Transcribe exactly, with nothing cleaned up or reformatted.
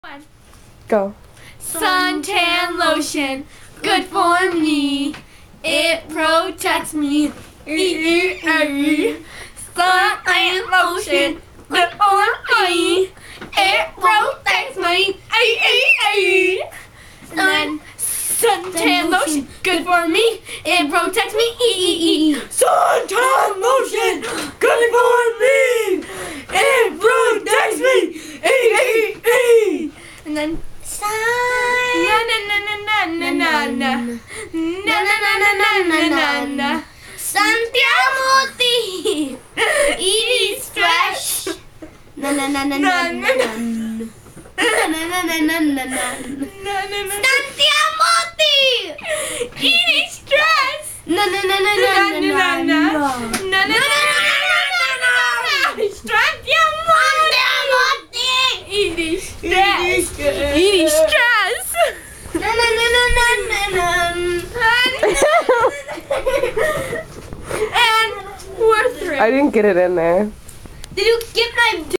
One. Go. Suntan lotion, good for me. It protects me. Suntan lotion, good for me. It protects me. And then suntan lotion, good for me. It protects me. Suntan lotion, good for me. It protects me. And then sun. Na na na na na na na na na na na na na na na. Santiamoti. It is trash. Na na na na na na na. Na na na na na na na. Santiamoti. It is trash. Na na na na na na na. Na na na na na na. Santiamoti. It is trash. It is stress. Na na na na na na na. And we're through. I didn't get it in there. Did you get my?